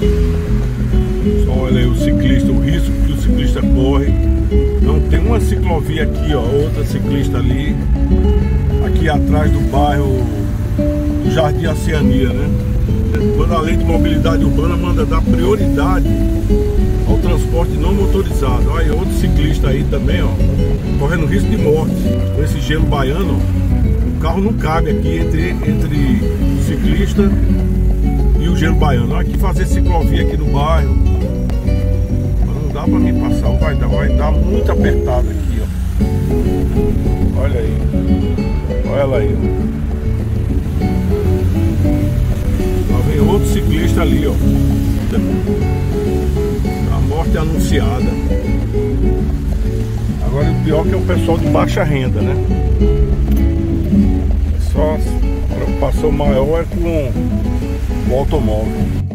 Só olha aí o ciclista, o risco que o ciclista corre. Não tem uma ciclovia aqui, ó, outra ciclista ali. Aqui atrás do bairro do Jardim Oceania, né? Quando a lei de mobilidade urbana manda dar prioridade ao transporte não motorizado. Olha, outro ciclista aí também, ó, correndo risco de morte. Com esse gelo baiano, ó, o carro não cabe aqui entre o ciclista e o gelo baiano. Olha, aqui fazer ciclovia aqui no bairro, mas não dá pra me passar, vai dar muito apertado aqui, ó. Olha aí, olha ela aí, ó. Vem outro ciclista ali, ó. A morte anunciada. Agora o pior que é o pessoal de baixa renda, né? Só a preocupação maior é com o automóvel.